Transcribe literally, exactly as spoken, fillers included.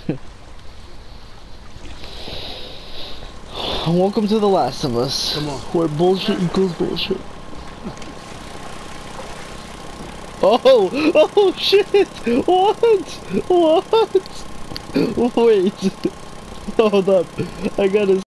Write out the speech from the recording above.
Welcome to The Last of Us. Come on. Where bullshit equals bullshit. Oh! Oh shit! What? What? Wait. Hold up. I gotta